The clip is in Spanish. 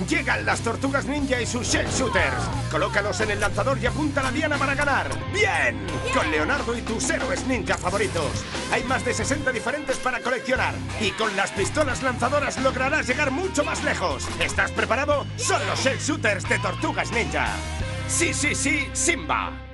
Llegan las Tortugas Ninja y sus Shell Shooters. Colócalos en el lanzador y apunta la diana para ganar. ¡Bien! Con Leonardo y tus héroes ninja favoritos. Hay más de 60 diferentes para coleccionar. Y con las pistolas lanzadoras lograrás llegar mucho más lejos. ¿Estás preparado? Son los Shell Shooters de Tortugas Ninja. Sí, sí, sí, Simba.